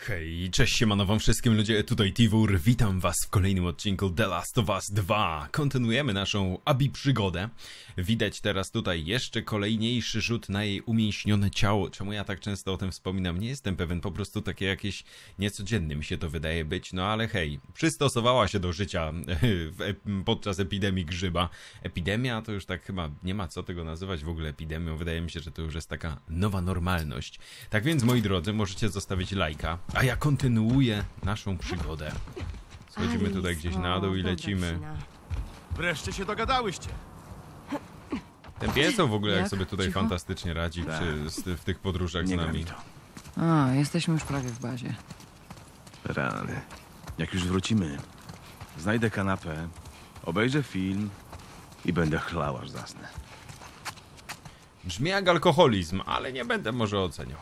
Hej, cześć, siemano wam wszystkim ludzie, tutaj Tiwur, witam was w kolejnym odcinku The Last of Us 2. Kontynuujemy naszą Abby przygodę. Widać teraz tutaj jeszcze kolejniejszy rzut na jej umięśnione ciało. Czemu ja tak często o tym wspominam? Nie jestem pewien, po prostu takie jakieś niecodzienne mi się to wydaje być. No ale hej, przystosowała się do życia podczas epidemii grzyba. Epidemia to już tak chyba nie ma co tego nazywać w ogóle epidemią. Wydaje mi się, że to już jest taka nowa normalność. Tak więc, moi drodzy, możecie zostawić lajka. A ja kontynuuję naszą przygodę. Schodzimy tutaj gdzieś na dół i lecimy. Wreszcie się dogadałyście. Ten piesek w ogóle jak sobie tutaj Cicho? fantastycznie radzi w tych podróżach z nami. A, jesteśmy już prawie w bazie. Rany. Jak już wrócimy, znajdę kanapę, obejrzę film i będę chlał aż zasnę. Brzmi jak alkoholizm, ale nie będę może oceniał.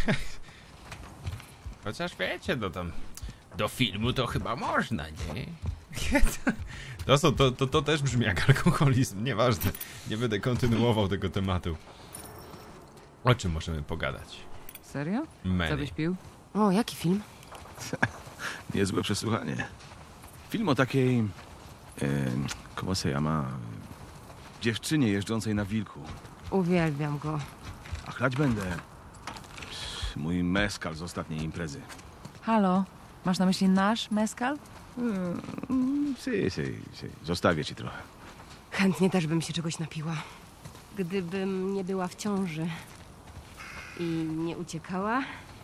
Chociaż wiecie, no tam do filmu to chyba można, nie? To też brzmi jak alkoholizm, nieważne. Nie będę kontynuował tego tematu. O czym możemy pogadać? Serio? Co Manny. byś pił? O, jaki film? Niezłe przesłuchanie. Film o takiej... ¿Cómo se llama? Dziewczynie jeżdżącej na wilku. Uwielbiam go. A chlać będę. Mój mezcal z ostatniej imprezy. Halo? Masz na myśli nasz mezcal? Si. Zostawię ci trochę. Chętnie też bym się czegoś napiła. Gdybym nie była w ciąży i nie uciekała.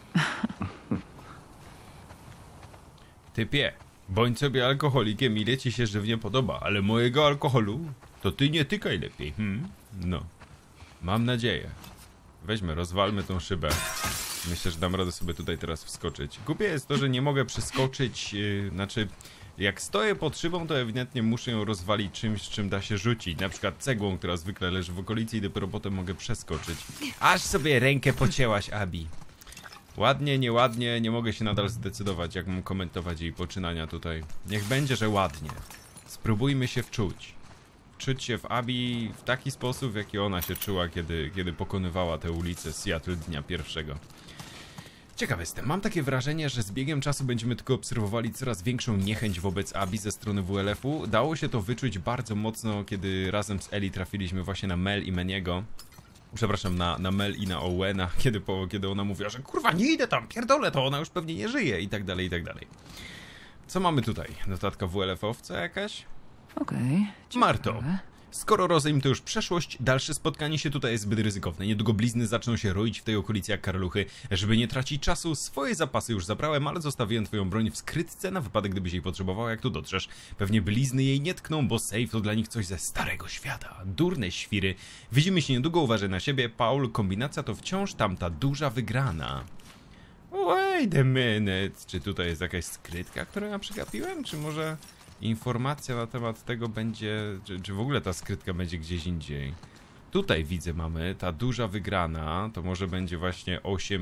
Typie, bądź sobie alkoholikiem, ile ci się żywnie podoba, ale mojego alkoholu to ty nie tykaj lepiej, No, mam nadzieję. Weźmy, rozwalmy tą szybę. Myślę, że dam radę sobie tutaj teraz wskoczyć. Głupie jest to, że nie mogę przeskoczyć, znaczy... Jak stoję pod szybą, to ewidentnie muszę ją rozwalić czymś, czym da się rzucić. Na przykład cegłą, która zwykle leży w okolicy i dopiero potem mogę przeskoczyć. Aż sobie rękę pocięłaś, Abby. Ładnie, nieładnie, nie mogę się nadal zdecydować, jak mam komentować jej poczynania tutaj. Niech będzie, że ładnie. Spróbujmy się wczuć. Wczuć się w Abby w taki sposób, w jaki ona się czuła, kiedy pokonywała tę ulicę Seattle dnia pierwszego. Ciekaw jestem, mam takie wrażenie, że z biegiem czasu będziemy tylko obserwowali coraz większą niechęć wobec Abby ze strony WLF-u. Dało się to wyczuć bardzo mocno, kiedy razem z Ellie trafiliśmy właśnie na Mel i Meniego. Przepraszam, na Mel i na Owena, kiedy ona mówiła, że kurwa nie idę tam, pierdolę, to ona już pewnie nie żyje i tak dalej, i tak dalej. Co mamy tutaj? Notatka WLF-owca jakaś? Okej. Marto. ciekawe. Skoro rozejm to już przeszłość, dalsze spotkanie się tutaj jest zbyt ryzykowne. Niedługo blizny zaczną się roić w tej okolicy jak karluchy. Żeby nie tracić czasu, swoje zapasy już zabrałem, ale zostawiłem twoją broń w skrytce na wypadek, gdybyś jej potrzebowała, jak tu dotrzesz. Pewnie blizny jej nie tkną, bo safe to dla nich coś ze starego świata. Durne świry. Widzimy się niedługo, uważaj na siebie. Paul, kombinacja to wciąż tamta duża wygrana. Wait a minute. Czy tutaj jest jakaś skrytka, którą ja przegapiłem? Czy może... informacja na temat tego będzie, czy w ogóle ta skrytka będzie gdzieś indziej. Tutaj widzę mamy, ta duża wygrana, to może będzie właśnie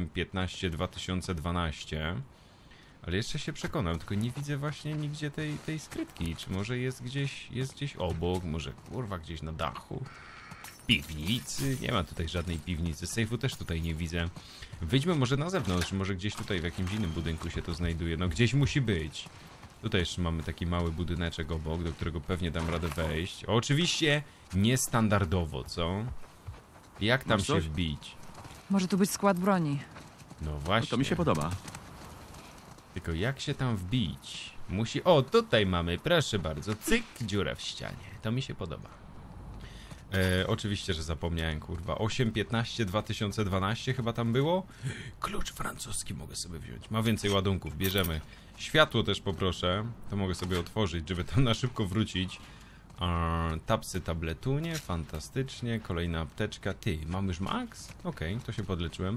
8-15-2012. Ale jeszcze się przekonam, tylko nie widzę właśnie nigdzie tej skrytki. Czy może jest gdzieś obok, może kurwa gdzieś na dachu. W piwnicy? Nie ma tutaj żadnej piwnicy, sejfu też tutaj nie widzę. Wyjdźmy może na zewnątrz, może gdzieś tutaj w jakimś innym budynku się to znajduje. No gdzieś musi być. Tutaj jeszcze mamy taki mały budyneczek obok, do którego pewnie dam radę wejść. Oczywiście niestandardowo, co? Jak tam Masz się coś? wbić? Może tu być skład broni. No właśnie. To mi się podoba. Tylko jak się tam wbić? Musi... O, tutaj mamy, proszę bardzo. Cyk, dziura w ścianie. To mi się podoba. Oczywiście, że zapomniałem, kurwa. 8-15-2012 chyba tam było? Klucz francuski mogę sobie wziąć. Ma więcej ładunków, bierzemy. Światło też poproszę. To mogę sobie otworzyć, żeby tam na szybko wrócić. Tapsy tabletunie, fantastycznie. Kolejna apteczka. Ty, mam już max? Okej, to się podleczyłem.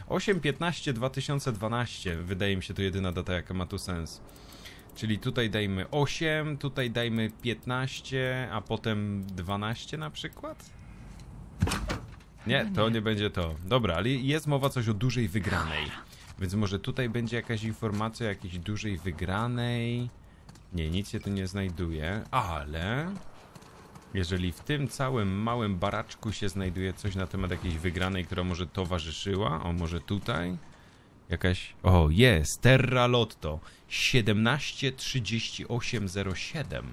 8-15-2012. Wydaje mi się to jedyna data, jaka ma tu sens. Czyli tutaj dajmy 8, tutaj dajmy 15, a potem 12 na przykład? Nie, to nie będzie to. Dobra, ale jest mowa coś o dużej wygranej. Więc może tutaj będzie jakaś informacja o jakiejś dużej wygranej. Nie, nic się tu nie znajduje, ale... Jeżeli w tym całym małym baraczku się znajduje coś na temat jakiejś wygranej, która może towarzyszyła, o może tutaj... Jakaś... O, jest! Terra Lotto. 173807.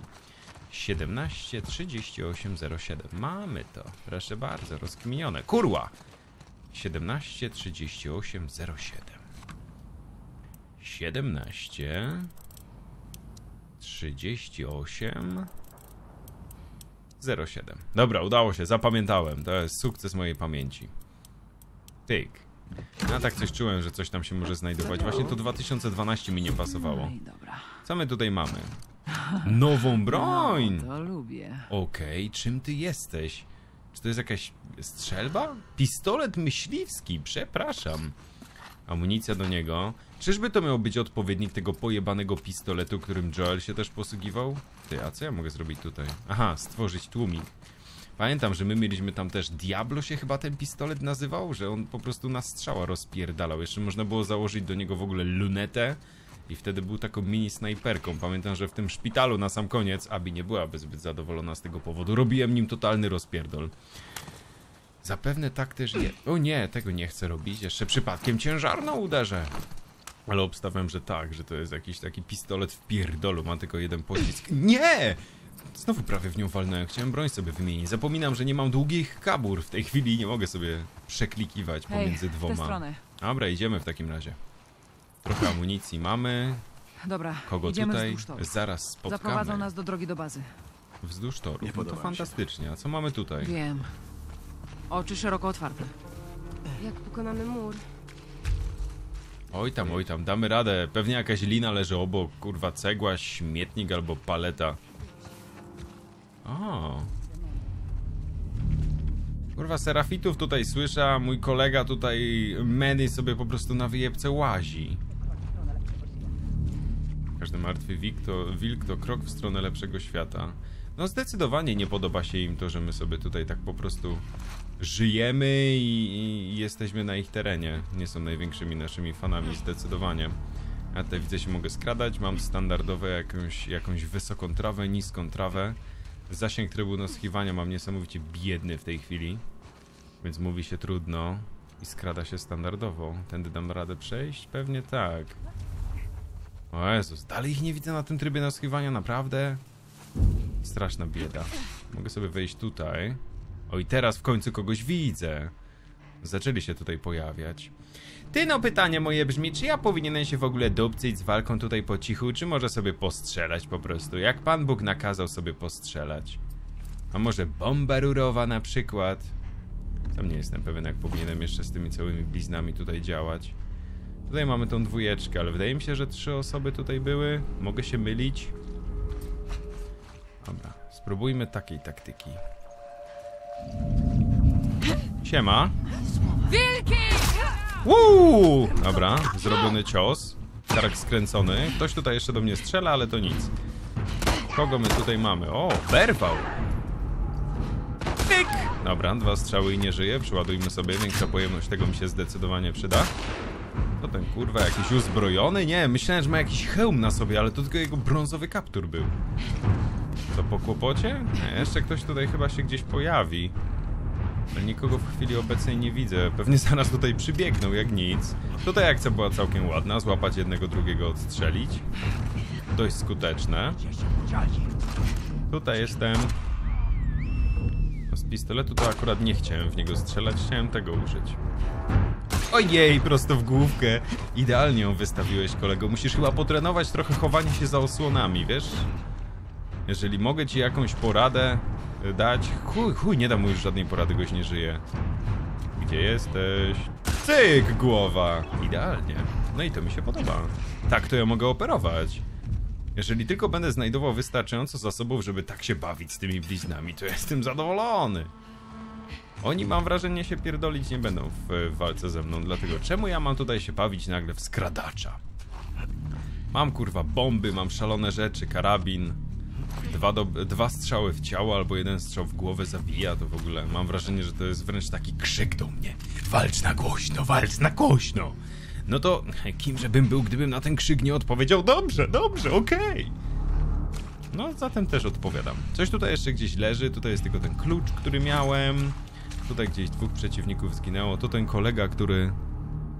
173807. Mamy to. Proszę bardzo, rozkminione. Kurwa! 173807. 173807. Dobra, udało się, zapamiętałem. To jest sukces mojej pamięci. Tyk. Ja tak coś czułem, że coś tam się może znajdować. Właśnie to 2012 mi nie pasowało. No i dobra. Co my tutaj mamy? Nową broń! No, to lubię. Okej, czym ty jesteś? Czy to jest jakaś strzelba? Pistolet myśliwski, przepraszam. Amunicja do niego. Czyżby to miał być odpowiednik tego pojebanego pistoletu, którym Joel się też posługiwał? Ty, a co ja mogę zrobić tutaj? Aha, stworzyć tłumik. Pamiętam, że my mieliśmy tam też Diablo się chyba ten pistolet nazywał, że on po prostu na strzała rozpierdalał. Jeszcze można było założyć do niego w ogóle lunetę i wtedy był taką mini snajperką. Pamiętam, że w tym szpitalu na sam koniec Abby nie byłaby zbyt zadowolona z tego powodu. Robiłem nim totalny rozpierdol. Zapewne tak też je... O nie, tego nie chcę robić. Jeszcze przypadkiem ciężarną uderzę. Ale obstawiam, że tak, że to jest jakiś taki pistolet w pierdolu. Ma tylko jeden pocisk. Nie! Znowu prawie w nią walnąłem. Chciałem broń sobie wymienić. Zapominam, że nie mam długich kabur w tej chwili i nie mogę sobie przeklikiwać pomiędzy w tę dwoma. stronę. Dobra, idziemy w takim razie. Trochę amunicji mamy. Dobra, Kogo idziemy tutaj wzdłuż toru. zaraz spotkamy? Zaprowadzą nas do drogi do bazy. Wzdłuż toru. Nie No to podoba mi się. fantastycznie. A co mamy tutaj? Wiem. Oczy szeroko otwarte. Jak pokonamy mur. Oj tam, damy radę. Pewnie jakaś lina leży obok. Kurwa, cegła, śmietnik albo paleta. O. Kurwa, serafitów tutaj słyszę, a mój kolega tutaj, Manny, sobie po prostu na wyjebce łazi. Każdy martwy wilk to krok w stronę lepszego świata. No zdecydowanie nie podoba się im to, że my sobie tutaj tak po prostu żyjemy i jesteśmy na ich terenie. Nie są największymi naszymi fanami, zdecydowanie. Ja tutaj widzę, się mogę skradać, mam standardowe jakąś wysoką trawę, niską trawę. Zasięg trybu nasłuchiwania mam niesamowicie biedny w tej chwili, więc mówi się trudno i skrada się standardowo. Tędy dam radę przejść? Pewnie tak. O Jezus, dalej ich nie widzę na tym trybie nasłuchiwania, naprawdę? Straszna bieda. Mogę sobie wejść tutaj. O i teraz w końcu kogoś widzę. Zaczęli się tutaj pojawiać. Ty, no pytanie moje brzmi, czy ja powinienem się w ogóle dupcyć z walką tutaj po cichu, czy może sobie postrzelać po prostu, jak Pan Bóg nakazał sobie postrzelać? A może bomba rurowa na przykład? Sam nie jestem pewien, jak powinienem jeszcze z tymi całymi bliznami tutaj działać. Tutaj mamy tą dwójeczkę, ale wydaje mi się, że 3 osoby tutaj były. Mogę się mylić. Dobra, spróbujmy takiej taktyki. Siema. Wilki! Uuu! Dobra, zrobiony cios. Karek skręcony. Ktoś tutaj jeszcze do mnie strzela, ale to nic. Kogo my tutaj mamy? O, berwał! Pyk! Dobra, 2 strzały i nie żyje. Przyładujmy sobie. Większa pojemność tego mi się zdecydowanie przyda. To ten kurwa jakiś uzbrojony? Nie, myślałem, że ma jakiś hełm na sobie, ale to tylko jego brązowy kaptur był. Co, po kłopocie? Nie, jeszcze ktoś tutaj chyba się gdzieś pojawi. Ale nikogo w chwili obecnej nie widzę. Pewnie zaraz tutaj przybiegną, jak nic. Tutaj akcja była całkiem ładna. Złapać jednego, drugiego, odstrzelić. Dość skuteczne. Tutaj jestem. No z pistoletu to akurat nie chciałem w niego strzelać. Chciałem tego użyć. Ojej, prosto w główkę. Idealnie ją wystawiłeś, kolego. Musisz chyba potrenować trochę chowanie się za osłonami, wiesz? Jeżeli mogę ci jakąś poradę dać... Chuj, nie dam mu już żadnej porady, goś nie żyje. Gdzie jesteś? Cyk, głowa! Idealnie. No i to mi się podoba. Tak to ja mogę operować. Jeżeli tylko będę znajdował wystarczająco zasobów, żeby tak się bawić z tymi bliznami, to jestem zadowolony. Oni, mam wrażenie, się pierdolić nie będą w walce ze mną, dlatego czemu ja mam tutaj się bawić nagle w skradacza? Mam kurwa bomby, mam szalone rzeczy, karabin. 2 strzały w ciało albo 1 strzał w głowę zabija, to w ogóle mam wrażenie, że to jest wręcz taki krzyk do mnie. Walcz na głośno, walcz na głośno. No to kimże bym był, gdybym na ten krzyk nie odpowiedział? Dobrze, okej. No zatem też odpowiadam. Coś tutaj jeszcze gdzieś leży, tutaj jest tylko ten klucz, który miałem. Tutaj gdzieś 2 przeciwników zginęło. To ten kolega, który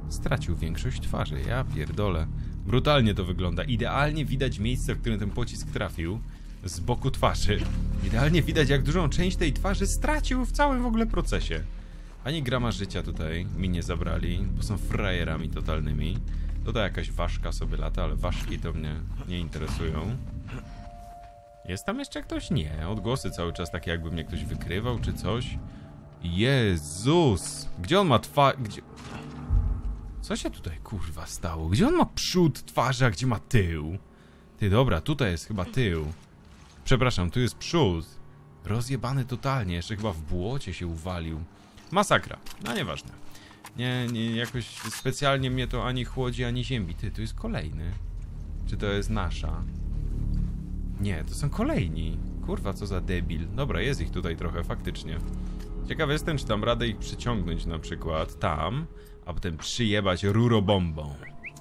stracił większość twarzy. Ja pierdolę. Brutalnie to wygląda. Idealnie widać miejsce, w którym ten pocisk trafił. Z boku twarzy. Idealnie widać, jak dużą część tej twarzy stracił w całym w ogóle procesie. Ani grama życia tutaj mi nie zabrali, bo są frajerami totalnymi. Tutaj jakaś ważka sobie lata, ale ważki to mnie nie interesują. Jest tam jeszcze ktoś? Nie. Odgłosy cały czas takie, jakby mnie ktoś wykrywał czy coś. Jezus! Gdzie on ma Gdzie... Co się tutaj kurwa stało? Gdzie on ma przód twarzy, a gdzie ma tył? Ty, dobra, tutaj jest chyba tył. Przepraszam, tu jest przód. Rozjebany totalnie, jeszcze chyba w błocie się uwalił. Masakra, no nieważne. Nie, jakoś specjalnie mnie to ani chłodzi, ani ziemi. Ty, tu jest kolejny. Czy to jest nasza? Nie, to są kolejni. Kurwa, co za debil. Dobra, jest ich tutaj trochę, faktycznie. Ciekawy jestem, czy tam radę ich przyciągnąć na przykład tam, a potem przyjebać rurobombą.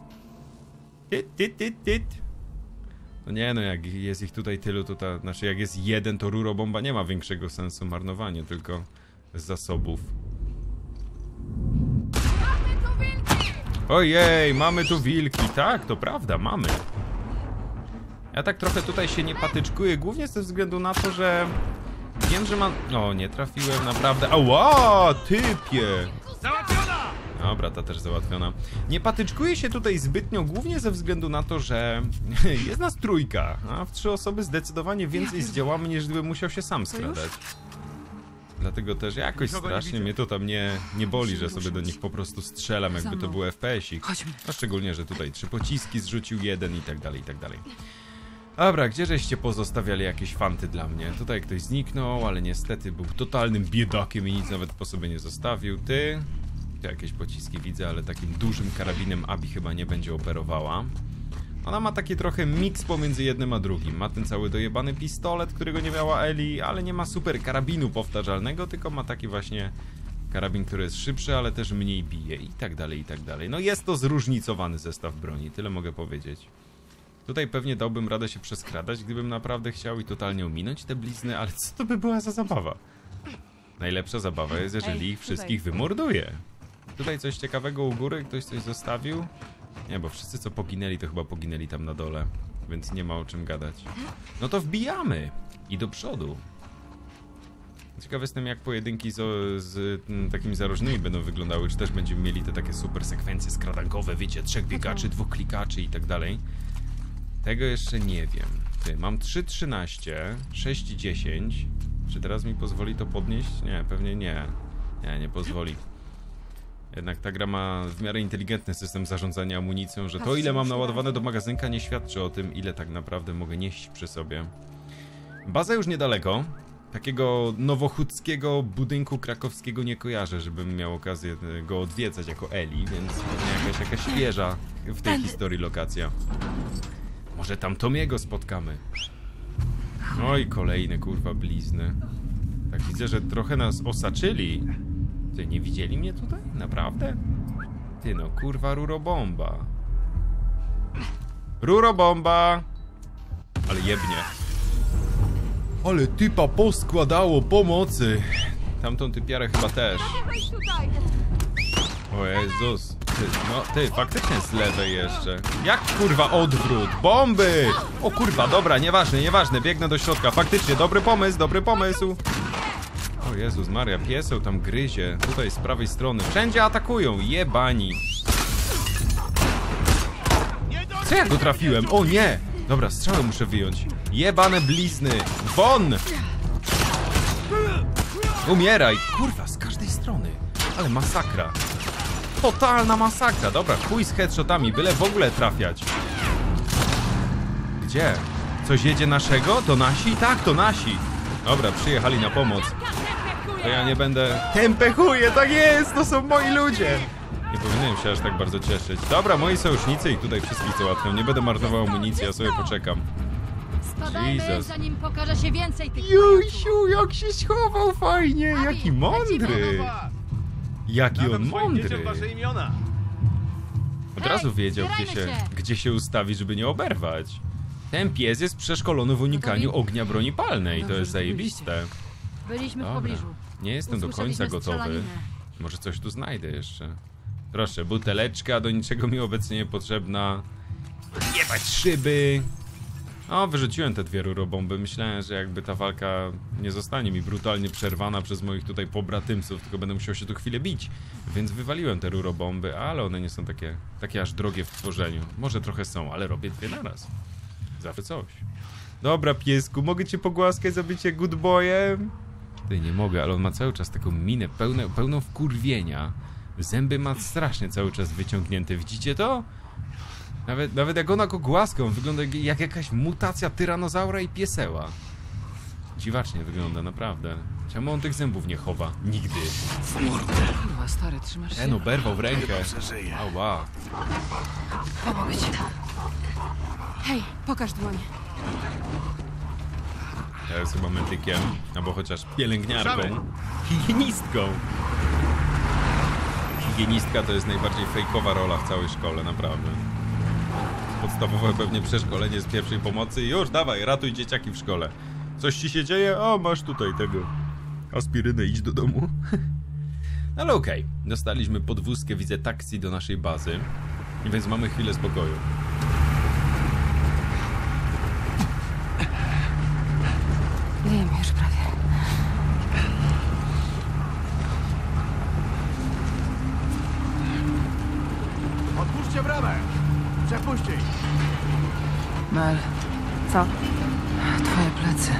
Tyt. No nie no, jak jest ich tutaj tylu, to znaczy jak jest jeden, to rurobomba nie ma większego sensu marnowanie, tylko z zasobów. Ojej, mamy tu wilki. Tak, to prawda, mamy. Ja tak trochę tutaj się nie patyczkuję, głównie ze względu na to, że wiem, że mam... O, nie trafiłem, naprawdę. Ała, typie! Załatwiona! Dobra, ta też załatwiona. Nie patyczkuję się tutaj zbytnio, głównie ze względu na to, że jest nas trójka, a w 3 osoby zdecydowanie więcej zdziałamy, niż gdybym musiał się sam skradać. Dlatego też jakoś strasznie mnie to tam nie boli, że sobie do nich po prostu strzelam, jakby to był FPS-ik. A szczególnie, że tutaj 3 pociski zrzucił jeden i tak dalej, i tak dalej. Dobra, gdzie żeście pozostawiali jakieś fanty dla mnie? Tutaj ktoś zniknął, ale niestety był totalnym biedakiem i nic nawet po sobie nie zostawił. Ty? Tu jakieś pociski widzę, ale takim dużym karabinem Abi chyba nie będzie operowała. Ona ma taki trochę miks pomiędzy jednym a drugim. Ma ten cały dojebany pistolet, którego nie miała Eli, ale nie ma super karabinu powtarzalnego, tylko ma taki właśnie karabin, który jest szybszy, ale też mniej bije i tak dalej, i tak dalej. No jest to zróżnicowany zestaw broni, tyle mogę powiedzieć. Tutaj pewnie dałbym radę się przeskradać, gdybym naprawdę chciał i totalnie ominąć te blizny, ale co to by była za zabawa? Najlepsza zabawa jest, jeżeli ich wszystkich wymorduje. Tutaj coś ciekawego u góry, ktoś coś zostawił? Nie, bo wszyscy co poginęli, to chyba poginęli tam na dole, więc nie ma o czym gadać. No to wbijamy i do przodu. Ciekawy jestem, jak pojedynki z takimi zarożnymi będą wyglądały, czy też będziemy mieli te takie super sekwencje skradankowe, wiecie, 3 biegaczy, 2 klikaczy i tak dalej. Tego jeszcze nie wiem. Ty, mam 3.13, 6.10. Czy teraz mi pozwoli to podnieść? Nie, pewnie nie. Nie pozwoli. Jednak ta gra ma w miarę inteligentny system zarządzania amunicją, że to, ile mam naładowane do magazynka, nie świadczy o tym, ile tak naprawdę mogę nieść przy sobie. Baza już niedaleko. Takiego nowochódzkiego budynku krakowskiego nie kojarzę, żebym miał okazję go odwiedzać jako Eli, więc pewnie jakaś świeża w tej historii lokacja. Może tam Tomiego spotkamy. Oj, kolejne kurwa blizny. Tak widzę, że trochę nas osaczyli. Ty, nie widzieli mnie tutaj? Naprawdę? Ty no, kurwa rurobomba. Rurobomba! Ale jebnie. Ale typa poskładało pomocy. Tamtą typiarę chyba też. O Jezus. Ty, faktycznie z lewej jeszcze. Jak kurwa odwrót? Bomby! O kurwa, dobra, nieważne, biegnę do środka. Faktycznie, dobry pomysł. O Jezus Maria, pieseł tam gryzie. Tutaj z prawej strony. Wszędzie atakują, jebani. Co ja go trafiłem? O nie! Dobra, strzały muszę wyjąć. Jebane blizny. Won! Umieraj! Kurwa, z każdej strony. Ale masakra. Totalna masakra. Dobra, chuj z headshotami, byle w ogóle trafiać. Gdzie? Coś jedzie naszego? To nasi? Tak, to nasi. Dobra, przyjechali na pomoc. To ja nie będę... Tempechuję, tak jest! To są moi ludzie! Nie powinienem się aż tak bardzo cieszyć. Dobra, moi sojusznicy ich tutaj wszystkich załatwią. Nie będę marnował amunicji, ja sobie poczekam. Spadajmy, zanim pokaże się więcej tych Jusiu, jak się schował fajnie! Jaki mądry! Jaki on mądry! Od razu wiedział, gdzie się ustawić, żeby nie oberwać. Ten pies jest przeszkolony w unikaniu ognia broni palnej. To jest zajebiste. Byliśmy w Dobra. pobliżu. Nie jestem do końca Usłyszeliśmy gotowy. strzelaninę. Może coś tu znajdę jeszcze. Proszę, buteleczka, do niczego mi obecnie niepotrzebna. Jebać szyby. O, wyrzuciłem te 2 rurobomby. Myślałem, że jakby ta walka nie zostanie mi brutalnie przerwana przez moich tutaj pobratymców, tylko będę musiał się tu chwilę bić. Więc wywaliłem te rurobomby, ale one nie są takie aż drogie w tworzeniu. Może trochę są, ale robię 2 naraz. Zawsze coś. Dobra, piesku, mogę cię pogłaskać za bycie good boyem? Ty, nie mogę, ale on ma cały czas taką minę pełną wkurwienia. Zęby ma strasznie cały czas wyciągnięte, widzicie to? Nawet jak ona go głaska, on wygląda jak jakaś mutacja tyranozaura i pieseła. Dziwacznie wygląda, naprawdę. Czemu on tych zębów nie chowa? Nigdy. Kurwa, stary, trzymasz się? No, berwał w rękę. Ała. Pomogę ci. Hej, pokaż dłoń. Ja jestem chyba medykiem, albo chociaż pielęgniarką. Higienistką. Higienistka to jest najbardziej fejkowa rola w całej szkole, naprawdę. Podstawowe pewnie przeszkolenie z pierwszej pomocy i już, dawaj, ratuj dzieciaki w szkole. Coś ci się dzieje? O, masz tutaj tego. Aspirynę, idź do domu. Ale okej, dostaliśmy podwózkę, widzę taksi do naszej bazy. Więc mamy chwilę spokoju. Wiem, już prawie. Otwórzcie bramę! Przepuśćcie ich! Mel, Co? twoje plecy.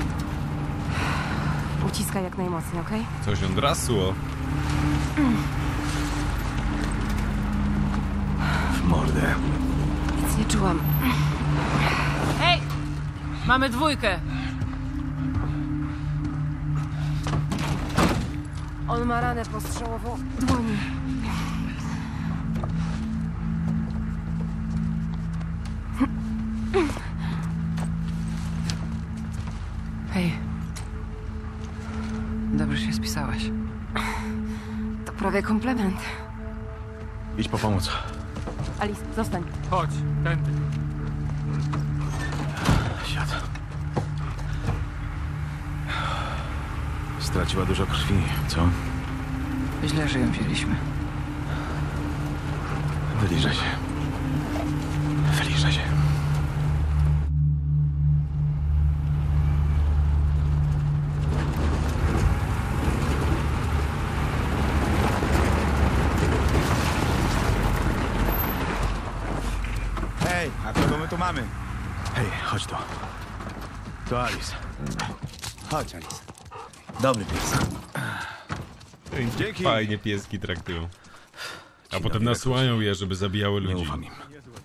Uciskaj jak najmocniej, okej? Coś odrasło. W mordę. Nic nie czułam. Hej! Mamy 2. On ma ranę postrzałową w dłoni. Hej. Dobrze się spisałaś. To prawie komplement. Idź po pomoc. Alice, zostań. Chodź, tędy. Siad. Straciła dużo krwi, co? Źle, że ją wzięliśmy. Wyliżę się. Wyliżę się. Hej, a kogo my tu mamy? Hej, chodź tu. To Alice. Chodź, Alice. Dobry pies. Dzięki. Fajnie pieski traktują. A Ci potem nowi nasłają je, żeby zabijały Nie ludzi. ufam im.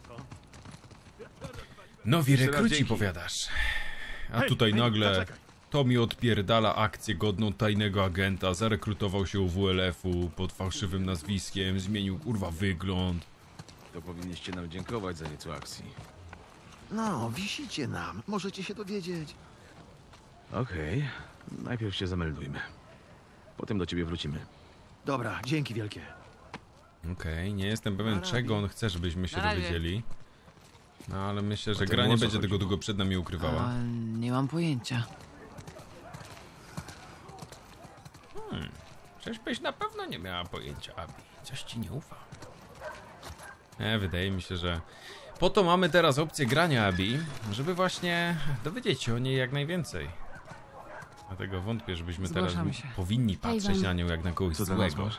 Nowi Jeszcze raz rekruci, dzięki. powiadasz. A Hej, tutaj hej, nagle zaczekaj. Tommy odpierdala akcję godną tajnego agenta, zarekrutował się u WLF-u pod fałszywym nazwiskiem, zmienił kurwa wygląd. To powinniście nam dziękować za nieco akcji. No, wisicie nam. Możecie się dowiedzieć. Okej. Najpierw się zameldujmy. Potem do ciebie wrócimy. Dobra, dzięki wielkie. Okej, nie jestem pewien czego on chce, żebyśmy się Na razie. dowiedzieli. No ale myślę, że Potem gra o nie co będzie tego chodziło? długo przed nami ukrywała. A, nie mam pojęcia. Czyżbyś na pewno nie miała pojęcia, Abi. Coś ci nie ufam. Wydaje mi się, że po to mamy teraz opcję grania Abi, żeby właśnie dowiedzieć się o niej jak najwięcej. Dlatego wątpię, żebyśmy teraz Zgłaszamy się. powinni patrzeć Iwan. na nią jak na kogoś Co dla nas złego. masz?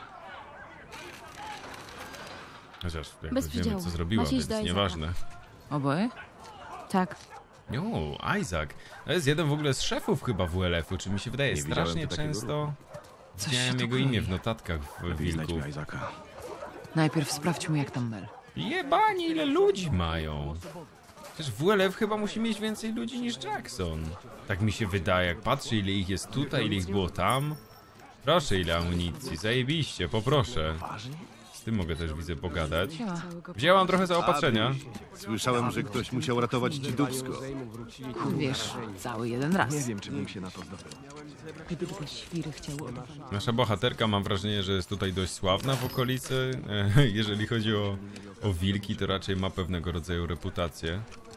Chociaż Bez jakby wiemy przydziału. co zrobiła, Masz iść więc do Isaaca. nieważne. Oboje? Tak. No, Isaac. To jest jeden w ogóle z szefów chyba WLF-u, czy mi się wydaje Nie widziałem strasznie tu takiego często. Coś Widziałem się tu jego imię kroi. w notatkach w Lepiej Wilku. znajdźmy Isaaca. Najpierw sprawdźmy, jak tam Mel. Jebani, ile ludzi mają. Przecież WLF chyba musi mieć więcej ludzi niż Jackson. Tak mi się wydaje, jak patrzę ile ich jest tutaj, ile ich było tam. Proszę, ile amunicji, zajebiście, poproszę. Z tym mogę też, widzę, pogadać. Siema. Wzięłam trochę zaopatrzenia. Słyszałem, że ktoś musiał ratować dzidówsko. Wiesz, cały jeden raz. Czy bym się na to zdobył. Gdyby te świry chciały odebrać. Nasza bohaterka, mam wrażenie, że jest tutaj dość sławna w okolicy. Jeżeli chodzi o wilki, to raczej ma pewnego rodzaju reputację.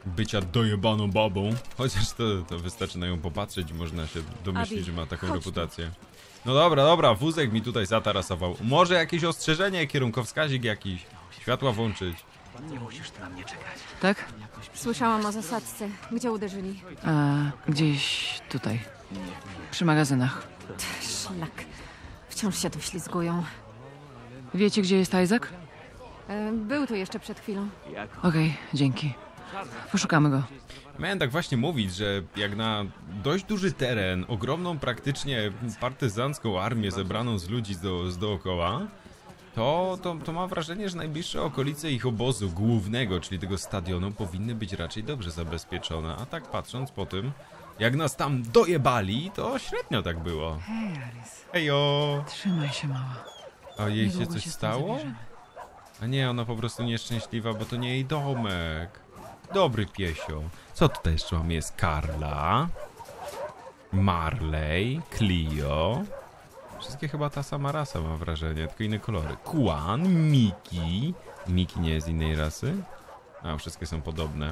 bycia dojebaną babą. Chociaż to wystarczy na nią popatrzeć i można się domyślić, że ma taką reputację. No dobra, wózek mi tutaj zatarasował. Może jakieś ostrzeżenie, kierunkowskazik jakiś. Światła włączyć. Tak? Słyszałam o zasadzce. Gdzie uderzyli? Gdzieś tutaj. Przy magazynach. Szlak. Wciąż się tu ślizgują. Wiecie, gdzie jest Isaac? Był tu jeszcze przed chwilą. Okej, dzięki. Poszukamy go. Miałem tak właśnie mówić, że jak na dość duży teren, ogromną praktycznie partyzancką armię zebraną z ludzi z dookoła, to mam wrażenie, że najbliższe okolice ich obozu głównego, czyli tego stadionu, powinny być raczej dobrze zabezpieczone. A tak patrząc po tym, jak nas tam dojebali, to średnio tak było. Hej, Alice. Hejo! Trzymaj się, mała. A jej się Niedługo coś się stąd stało? zabierzemy. A nie, ona po prostu nieszczęśliwa, bo to nie jej domek. Dobry piesio. Co tutaj jeszcze mamy? Jest Carla, Marley, Clio. Wszystkie chyba ta sama rasa, mam wrażenie, tylko inne kolory. Kwan, Miki. Miki nie jest innej rasy? A, wszystkie są podobne.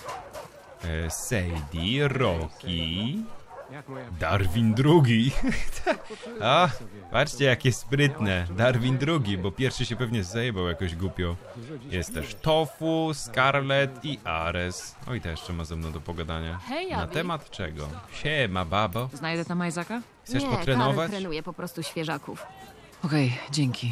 Sadie, Rocky, Darwin II. A, patrzcie jakie sprytne. Darwin II, bo pierwszy się pewnie zajebał jakoś głupio. Jest też Tofu, Scarlett i Ares. Oj, to jeszcze ma ze mną do pogadania. Hej, Na Abby. temat czego? Siema, babo. Znajdę tam Isaaca? Chcesz Nie, potrenować? Karol trenuje po prostu świeżaków. Okej, dzięki.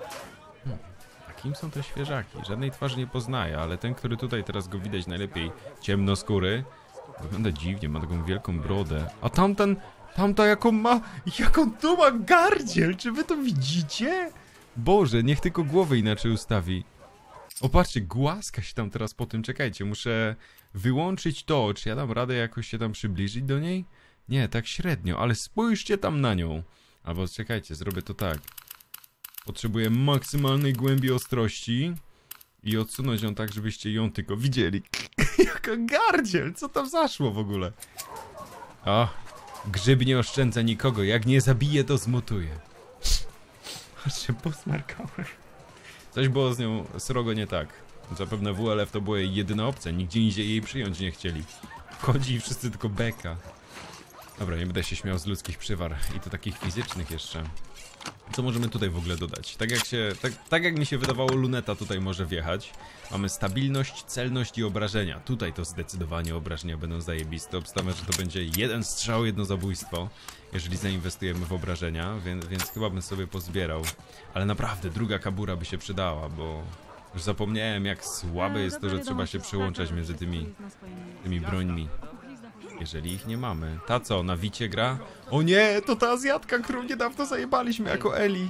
A kim są te świeżaki? Żadnej twarzy nie poznaję, ale ten, który tutaj teraz go widać najlepiej, ciemnoskóry, wygląda dziwnie, ma taką wielką brodę. A tamta jaką tu ma gardziel, czy wy to widzicie? Boże, niech tylko głowę inaczej ustawi. O, patrzcie, głaska się tam teraz po tym, czekajcie, muszę wyłączyć to, czy ja dam radę jakoś się tam przybliżyć do niej? Nie, tak średnio, ale spójrzcie tam na nią. Albo czekajcie, zrobię to tak. Potrzebuję maksymalnej głębi ostrości i odsunąć ją tak, żebyście ją tylko widzieli. Jaka gardziel, co tam zaszło w ogóle? O, grzyb nie oszczędza nikogo, jak nie zabije, to zmutuje. Aż się posmarkałem. Coś było z nią srogo nie tak. Zapewne WLF to była jej jedyna opcja, nigdzie indziej jej przyjąć nie chcieli. Wchodzi i wszyscy tylko beka. Dobra, nie będę się śmiał z ludzkich przywar i to takich fizycznych jeszcze. Co możemy tutaj w ogóle dodać? Tak jak mi się wydawało, luneta tutaj może wjechać. Mamy stabilność, celność i obrażenia. Tutaj to zdecydowanie obrażenia będą zajebiste. Obstawiam, że to będzie jeden strzał, jedno zabójstwo, jeżeli zainwestujemy w obrażenia, więc chyba bym sobie pozbierał. Ale naprawdę, druga kabura by się przydała, bo już zapomniałem, jak słabe jest to, że trzeba się przełączać między tymi brońmi. Jeżeli ich nie mamy. Ta co, na Wicie gra? O nie, to ta Azjatka, którą niedawno zajebaliśmy jako Eli.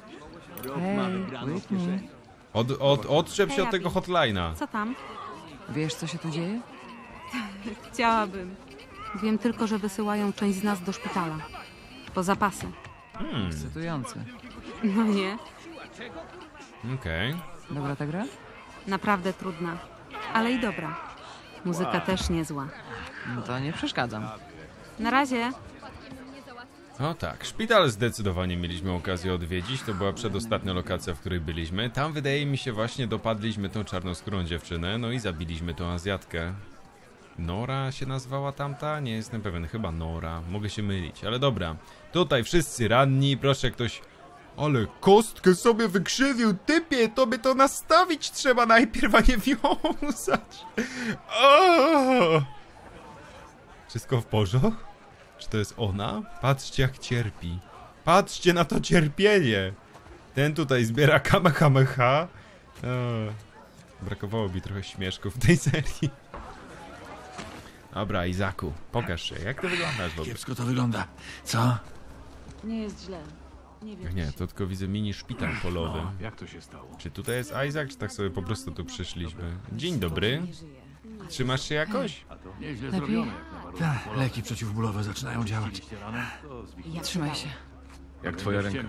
Hej, Whitney. Odczep się od tego hotline'a. Co tam? Wiesz, co się tu dzieje? Chciałabym. Wiem tylko, że wysyłają część z nas do szpitala. Po zapasy. Ekscytujące. No nie, Okej. Dobra ta gra? naprawdę trudna. Ale i dobra. Muzyka też niezła. No to nie przeszkadzam. Na razie. No tak, szpital zdecydowanie mieliśmy okazję odwiedzić. To była przedostatnia lokacja, w której byliśmy. Tam, wydaje mi się, właśnie dopadliśmy tą czarnoskórą dziewczynę. No i zabiliśmy tą Azjatkę. Nora się nazywała tamta? Nie jestem pewien, chyba Nora. Mogę się mylić, ale dobra. Tutaj wszyscy ranni, proszę ktoś... Ale kostkę sobie wykrzywił, typie, tobie to nastawić trzeba najpierw, a nie wiązać. O! Wszystko w porządku? Czy to jest ona? Patrzcie jak cierpi. Patrzcie na to cierpienie. Ten tutaj zbiera kamehameha. Brakowało mi trochę śmieszków w tej serii. Dobra, Izaku, pokaż się. Jak ty wyglądasz w ogóle? Kiepsko to wygląda. Co? Nie jest źle. Nie wiem. Nie, to tylko widzę mini szpital polowy. Jak to się stało? Czy tutaj jest Isaac, czy tak sobie po prostu tu przyszliśmy? Dzień dobry. Trzymasz się jakoś? Nieźle Lepiej? zrobione. Tak, leki przeciwbólowe zaczynają działać. Trzymaj się. Jak twoja ręka?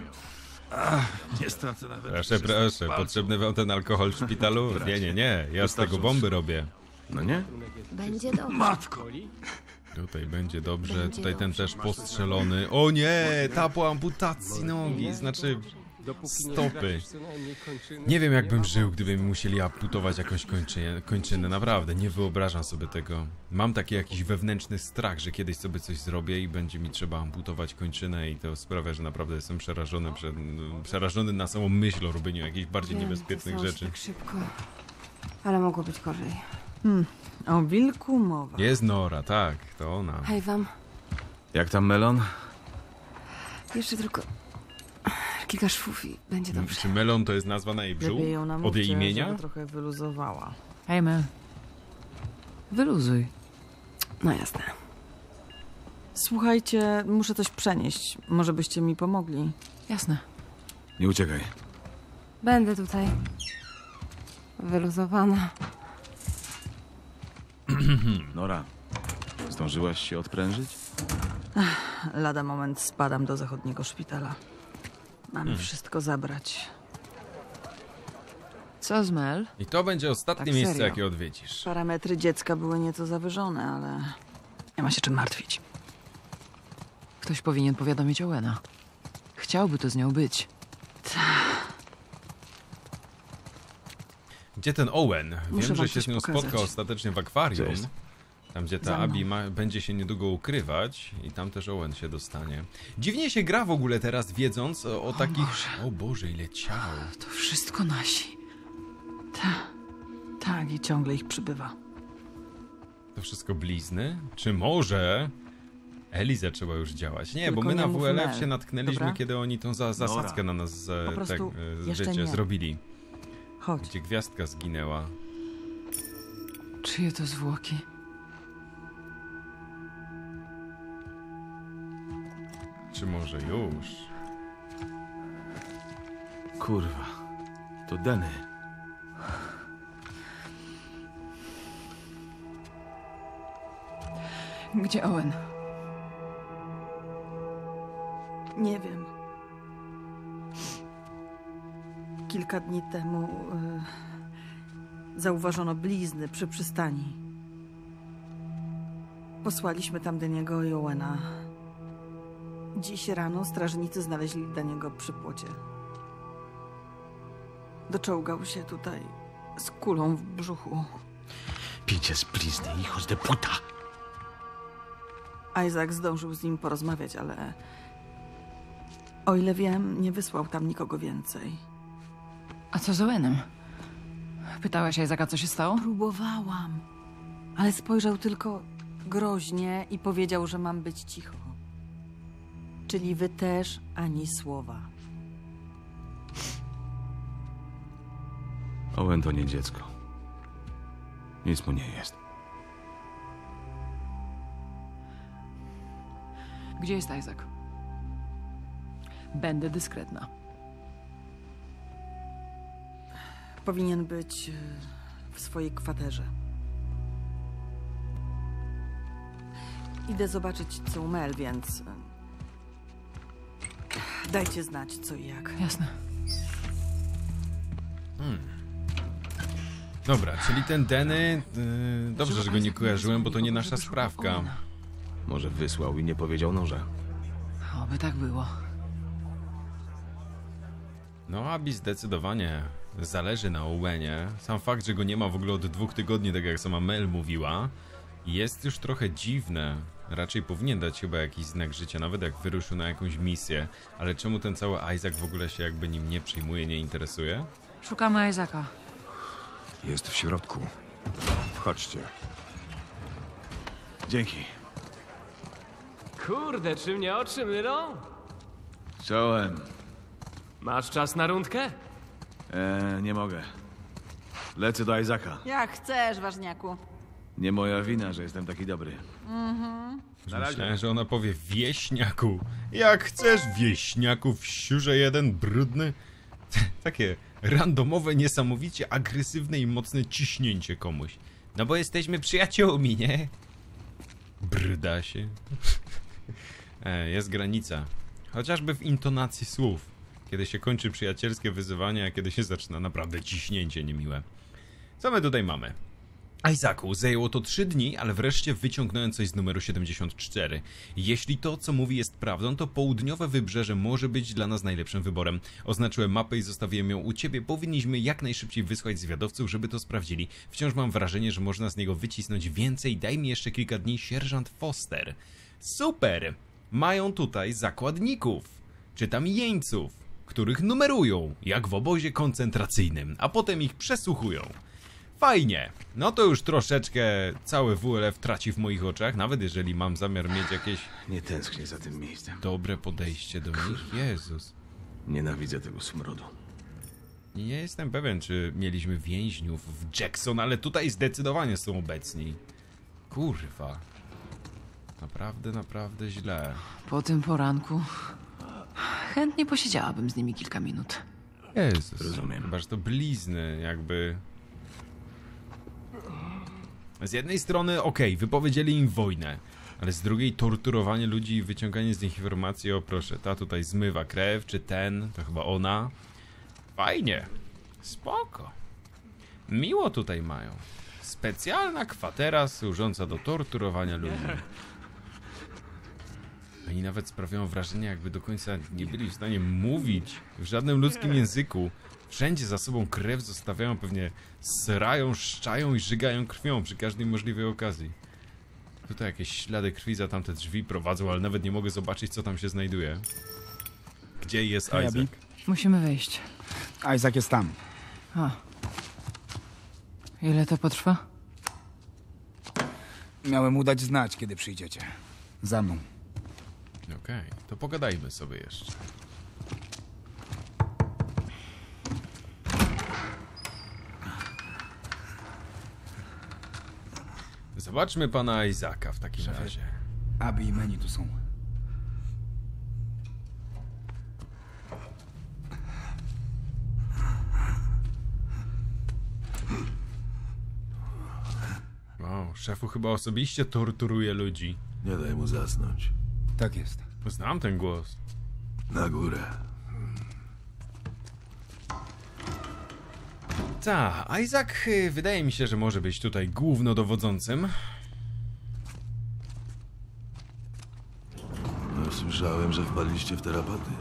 Nie stracę nawet. Proszę, potrzebny wam ten alkohol w szpitalu? Nie, ja z tego bomby robię. No nie? Będzie dobrze. Matko! Tutaj będzie dobrze, Będzie tutaj ten dobrze. też postrzelony. O nie, ta po amputacji nogi, znaczy Stopy. Nie wiem, jakbym żył, gdyby mi musieli amputować jakąś kończynę. Naprawdę, nie wyobrażam sobie tego. Mam taki jakiś wewnętrzny strach, że kiedyś sobie coś zrobię i będzie mi trzeba amputować kończynę i to sprawia, że naprawdę jestem przerażony na samą myśl o robieniu jakichś bardziej niebezpiecznych to rzeczy. tak szybko. Ale mogło być gorzej. O wilku mowa. Jest Nora, tak, to ona. Hej wam. Jak tam melon? Jeszcze tylko kilka szwów i będzie dobrze. Czy Melon to jest nazwa na jej brzuch? Lepiej ją Od jej namówcie, imienia? żeby trochę wyluzowała. Hej, Mel. Wyluzuj. No jasne. Słuchajcie, muszę coś przenieść. Może byście mi pomogli? Jasne. Nie uciekaj. Będę tutaj. Wyluzowana. Nora, zdążyłaś się odprężyć? Lada moment spadam do zachodniego szpitala. Mamy wszystko zabrać. Co z Mel? I to będzie ostatnie Tak miejsce, serio? jakie odwiedzisz. Parametry dziecka były nieco zawyżone, ale nie ma się czym martwić. Ktoś powinien powiadomić Owena. Chciałby to z nią być. Gdzie ten Owen? Muszę Wiem, wam że się coś z nią pokazać. spotkał ostatecznie w akwarium. Cześć. Tam, gdzie ta Za mną. Abby będzie się niedługo ukrywać i tam też Owen się dostanie. Dziwnie się gra w ogóle teraz, wiedząc o takich... Boże. O Boże, ile ciał. To wszystko nasi. Tak, i ciągle ich przybywa. To wszystko blizny? Czy może... Eli zaczęła już działać. Nie, Tylko bo my nie na mów WLF Mel, się natknęliśmy, dobra? kiedy oni tą zasadzkę na nas Po prostu jeszcze wiecie, nie. zrobili. Chodź. Gdzie gwiazdka zginęła. Czyje to zwłoki? Czy może już? Kurwa, to Denny. Gdzie Owen? Nie wiem. Kilka dni temu zauważono blizny przy przystani. Posłaliśmy tam Deniego i Owena. Dziś rano strażnicy znaleźli Deniego przy płocie. Doczołgał się tutaj z kulą w brzuchu. Picie z blizny, hijos de puta. Isaac zdążył z nim porozmawiać, ale o ile wiem, nie wysłał tam nikogo więcej. A co z Owenem? Pytałaś Isaaca, co się stało? Próbowałam, ale spojrzał tylko groźnie i powiedział, że mam być cicho. Czyli wy też ani słowa. Owen to nie dziecko. Nic mu nie jest. Gdzie jest Isaac? Będę dyskretna. Powinien być w swojej kwaterze. Idę zobaczyć, co u Mel, więc dajcie znać, co i jak. Jasne. Dobra, czyli ten Denny... dobrze, że go nie kojarzyłem, bo to nie nasza sprawka. Może wysłał i nie powiedział Norze. Oby tak było. No, Abby zdecydowanie zależy na Owenie. Sam fakt, że go nie ma w ogóle od 2 tygodni, tak jak sama Mel mówiła, jest już trochę dziwne. Raczej powinien dać chyba jakiś znak życia, nawet jak wyruszył na jakąś misję. Ale czemu ten cały Isaac w ogóle się jakby nim nie przejmuje, nie interesuje? Szukamy Isaaca. Jest w środku. Wchodźcie. Dzięki. Kurde, czy mnie oczy mylą? Czołem. Masz czas na rundkę? Nie mogę. Lecę do Isaaca. Jak chcesz, ważniaku. Nie moja wina, że jestem taki dobry. Myślałem, że ona powie wieśniaku. Jak chcesz, wieśniaku, w siurze jeden, brudny. Takie randomowe, niesamowicie agresywne i mocne ciśnięcie komuś. No bo jesteśmy przyjaciółmi, nie? Bryda się. Jest granica. Chociażby w intonacji słów. Kiedy się kończy przyjacielskie wyzywanie, a kiedy się zaczyna naprawdę ciśnięcie niemiłe. Co my tutaj mamy? Isaacu, zajęło to 3 dni, ale wreszcie wyciągnąłem coś z numeru 74. Jeśli to, co mówi, jest prawdą, to południowe wybrzeże może być dla nas najlepszym wyborem. Oznaczyłem mapę i zostawiłem ją u ciebie. Powinniśmy jak najszybciej wysłać zwiadowców, żeby to sprawdzili. Wciąż mam wrażenie, że można z niego wycisnąć więcej. Daj mi jeszcze kilka dni, sierżant Foster. Super! Mają tutaj zakładników, czy tam jeńców, których numerują, jak w obozie koncentracyjnym, a potem ich przesłuchują. Fajnie. No to już troszeczkę cały WLF traci w moich oczach, nawet jeżeli mam zamiar mieć jakieś Nie tęsknię za tym miejscem. dobre podejście do nich. Jezus. Nienawidzę tego smrodu. Nie jestem pewien, czy mieliśmy więźniów w Jackson, ale tutaj zdecydowanie są obecni. Kurwa. Naprawdę źle. Po tym poranku chętnie posiedziałabym z nimi kilka minut. Jezus. Rozumiem. Chyba, że to blizny, jakby... Z jednej strony, okej, wypowiedzieli im wojnę, ale z drugiej torturowanie ludzi i wyciąganie z nich informacji, o proszę, ta tutaj zmywa krew, czy ten, to chyba ona. Fajnie. Spoko. Miło tutaj mają. Specjalna kwatera służąca do torturowania ludzi. Oni nawet sprawiają wrażenie, jakby do końca nie byli w stanie mówić w żadnym ludzkim języku. Wszędzie za sobą krew zostawiają, pewnie srają, szczają i żygają krwią przy każdej możliwej okazji. Tutaj jakieś ślady krwi za tamte drzwi prowadzą, ale nawet nie mogę zobaczyć, co tam się znajduje. Gdzie jest Isaac? Musimy wyjść. Isaac jest tam. A. Ile to potrwa? Miałem mu dać znać, kiedy przyjdziecie. Za mną. Okej, to pogadajmy sobie jeszcze. Zobaczmy pana Isaaca w takim razie. Abby i Manny tu są. Wow, szefu chyba osobiście torturuje ludzi. Nie daj mu zasnąć. Tak jest. Znam ten głos. Na górę. Ta, Isaac wydaje mi się, że może być tutaj głównodowodzącym. No, słyszałem, że wpadliście w tarapaty.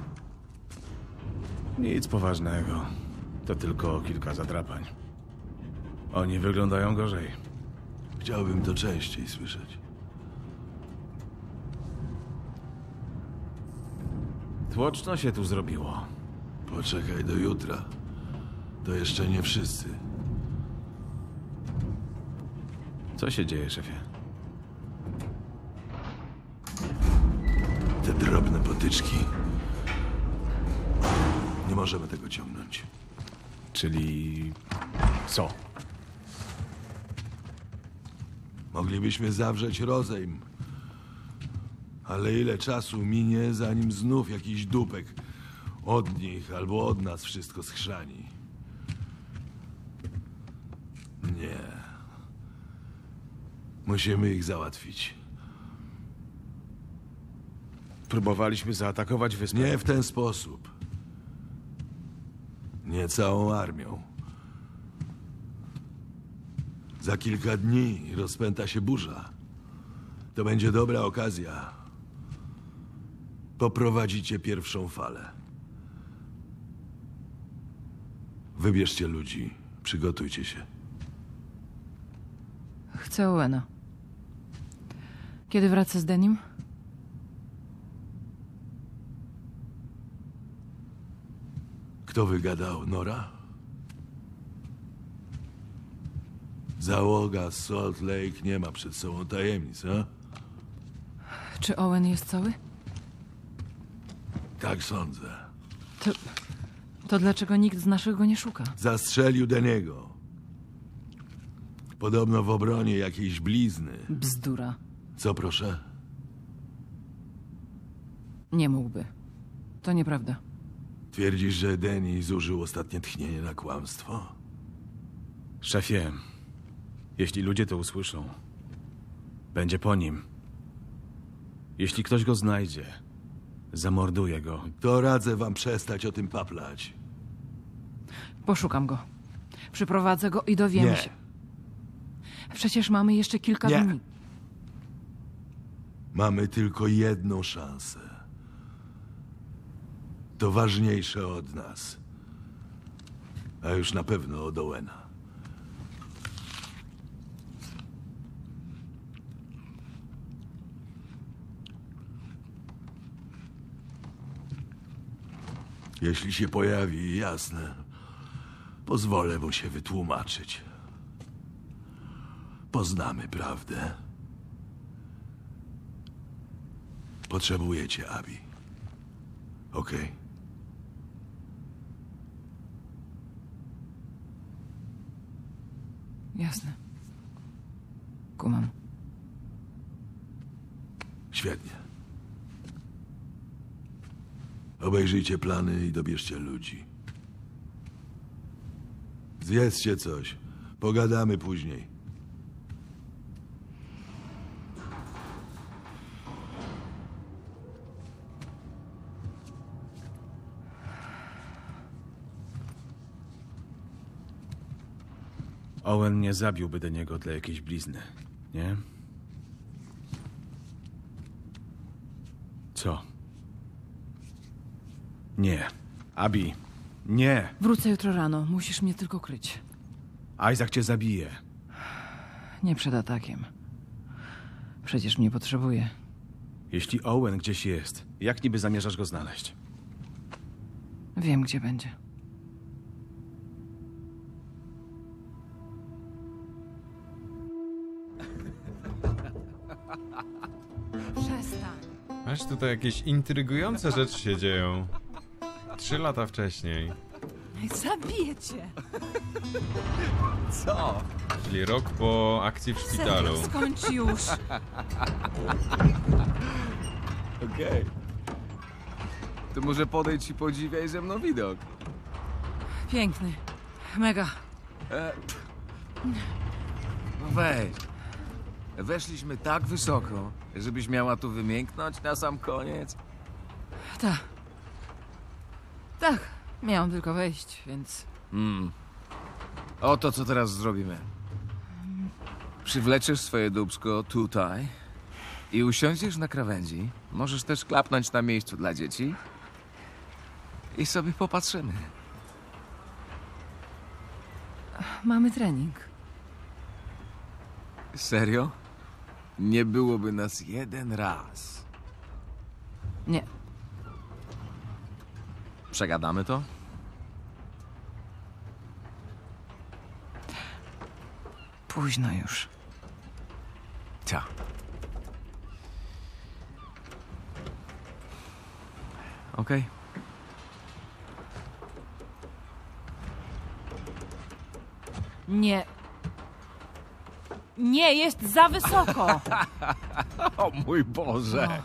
Nic poważnego. To tylko kilka zadrapań. Oni wyglądają gorzej. Chciałbym to częściej słyszeć. Tłoczno się tu zrobiło. Poczekaj do jutra. To jeszcze nie wszyscy. Co się dzieje, szefie? Te drobne potyczki. Nie możemy tego ciągnąć. Czyli... co? Moglibyśmy zawrzeć rozejm. Ale ile czasu minie, zanim znów jakiś dupek od nich albo od nas wszystko schrzani? Nie. Musimy ich załatwić. Próbowaliśmy zaatakować wyspę. Nie w ten sposób. Nie całą armią. Za kilka dni rozpęta się burza. To będzie dobra okazja. Poprowadzicie pierwszą falę. Wybierzcie ludzi. Przygotujcie się. Chcę Owena. Kiedy wraca z Denim? Kto wygadał? Nora? Załoga z Salt Lake nie ma przed sobą tajemnic, a? Czy Owen jest cały? Tak sądzę. To dlaczego nikt z naszych go nie szuka? Zastrzelił Deniego. Podobno w obronie jakiejś blizny. Bzdura. Co proszę? Nie mógłby. To nieprawda. Twierdzisz, że Denny zużył ostatnie tchnienie na kłamstwo? Szefie, jeśli ludzie to usłyszą, będzie po nim. Jeśli ktoś go znajdzie, zamorduje go. To radzę wam przestać o tym paplać. Poszukam go. Przyprowadzę go i dowiem Nie. się. Przecież mamy jeszcze kilka Nie. dni. Mamy tylko jedną szansę. To ważniejsze od nas. A już na pewno od Owena. Jeśli się pojawi, jasne, pozwolę mu się wytłumaczyć. Poznamy prawdę. Potrzebujecie Abby. Okej? Jasne. Kumam. Świetnie. Obejrzyjcie plany i dobierzcie ludzi. Zjedzcie coś. Pogadamy później. Owen nie zabiłby Deniego dla jakiejś blizny, nie? Co? Nie. Abby, nie. Wrócę jutro rano. Musisz mnie tylko kryć. Isaac cię zabije. Nie przed atakiem. Przecież mnie potrzebuje. Jeśli Owen gdzieś jest, jak niby zamierzasz go znaleźć? Wiem, gdzie będzie. Przestań. Aż tutaj jakieś intrygujące rzeczy się dzieją. 3 lata wcześniej. Zabiję cię. Co? Czyli rok po akcji w szpitalu. Serio, skończ już. Okej. To może podejdź i podziwiaj ze mną widok. Piękny. Mega. Weź. Weszliśmy tak wysoko, żebyś miała tu wymięknąć na sam koniec. Tak. Tak. Miałam tylko wejść, więc... Oto co teraz zrobimy. Przywleczesz swoje dupsko tutaj i usiądziesz na krawędzi. Możesz też klapnąć na miejscu dla dzieci i sobie popatrzymy. Mamy trening. Serio? Nie byłoby nas jeden raz. Nie. Przegadamy to? Późno już. Ta. Okej. Nie. Nie, jest za wysoko. O mój Boże.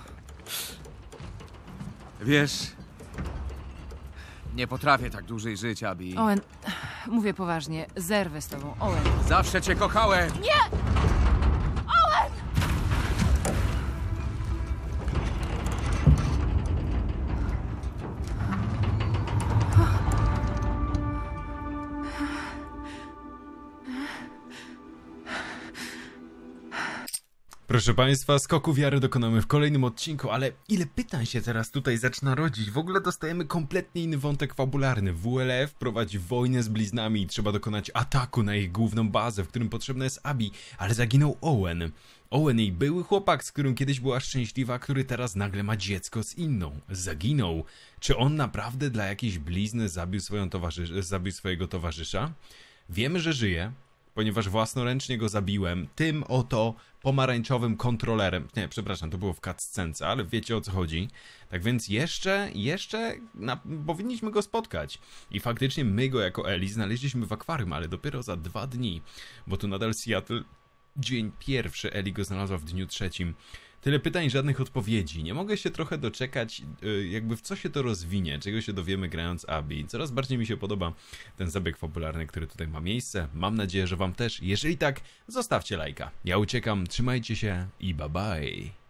Wiesz, nie potrafię tak dłużej żyć, Abby. Owen, mówię poważnie. Zerwę z tobą, Owen. Zawsze cię kochałem. Nie! Owen! Proszę Państwa, skoku wiary dokonamy w kolejnym odcinku, ale ile pytań się teraz tutaj zaczyna rodzić? W ogóle dostajemy kompletnie inny wątek fabularny. WLF prowadzi wojnę z bliznami i trzeba dokonać ataku na ich główną bazę, w którym potrzebna jest Abby, ale zaginął Owen. Owen, jej były chłopak, z którym kiedyś była szczęśliwa, który teraz nagle ma dziecko z inną. Zaginął. Czy on naprawdę dla jakiejś blizny zabił swojego towarzysza? Wiemy, że żyje, ponieważ własnoręcznie go zabiłem tym oto pomarańczowym kontrolerem. Nie, przepraszam, to było w cutscence, ale wiecie o co chodzi. Tak więc jeszcze powinniśmy go spotkać. I faktycznie my go jako Ellie znaleźliśmy w akwarium, ale dopiero za 2 dni, bo tu nadal Seattle, dzień pierwszy, Ellie go znalazła w dniu 3. Tyle pytań, żadnych odpowiedzi. Nie mogę się trochę doczekać, jakby w co się to rozwinie, czego się dowiemy grając Abby. Coraz bardziej mi się podoba ten zabieg fabularny, który tutaj ma miejsce. Mam nadzieję, że wam też. Jeżeli tak, zostawcie lajka. Ja uciekam, trzymajcie się i bye bye.